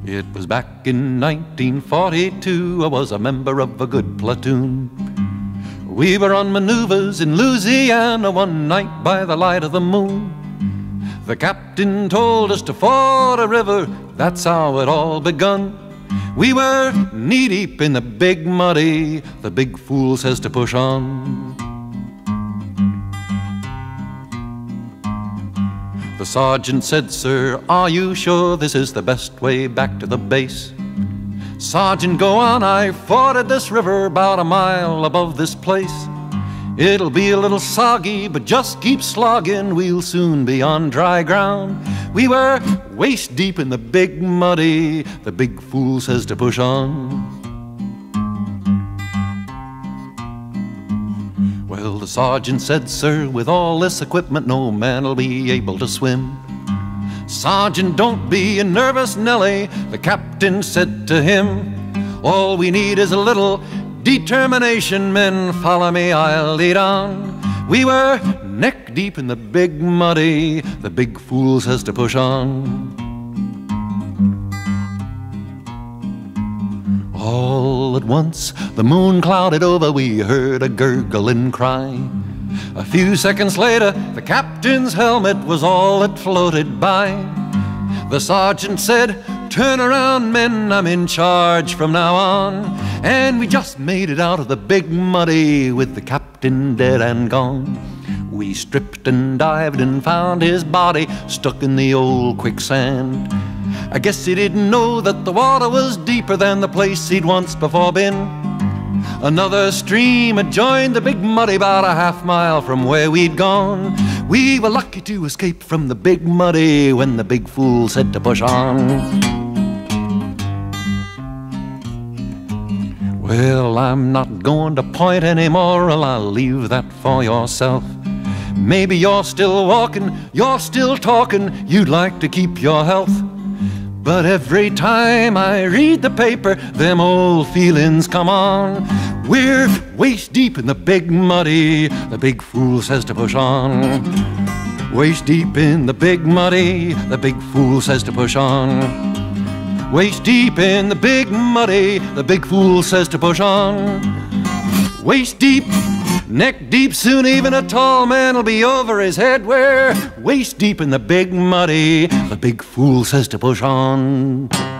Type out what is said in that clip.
It was back in 1942, I was a member of a good platoon. We were on maneuvers in Louisiana one night by the light of the moon. The captain told us to ford a river, that's how it all begun. We were knee-deep in the big muddy, the big fool says to push on. The sergeant said, "Sir, are you sure this is the best way back to the base?" "Sergeant, go on, I forded this river about a mile above this place. It'll be a little soggy, but just keep slogging, we'll soon be on dry ground." We were waist deep in the big muddy, the big fool says to push on. Well, the sergeant said, "Sir, with all this equipment, no man'll be able to swim." "Sergeant, don't be a nervous Nelly," the captain said to him. "All we need is a little determination. Men, follow me, I'll lead on." We were neck deep in the big muddy, the big fool says to push on. All at once, the moon clouded over, we heard a gurgling cry. A few seconds later, the captain's helmet was all that floated by. The sergeant said, "Turn around, men, I'm in charge from now on." And we just made it out of the big muddy with the captain dead and gone. We stripped and dived and found his body stuck in the old quicksand. I guess he didn't know that the water was deeper than the place he'd once before been. Another stream had joined the big muddy about a half-mile from where we'd gone. We were lucky to escape from the big muddy when the big fool said to push on. Well, I'm not going to point any moral, I'll leave that for yourself. Maybe you're still walking, you're still talking, you'd like to keep your health. But every time I read the paper, them old feelings come on. We're waist deep in the big muddy, the big fool says to push on. Waist deep in the big muddy, the big fool says to push on. Waist deep in the big muddy, the big fool says to push on. Waist deep, neck deep, soon even a tall man will be over his head. We're waist deep in the big muddy, the big fool says to push on.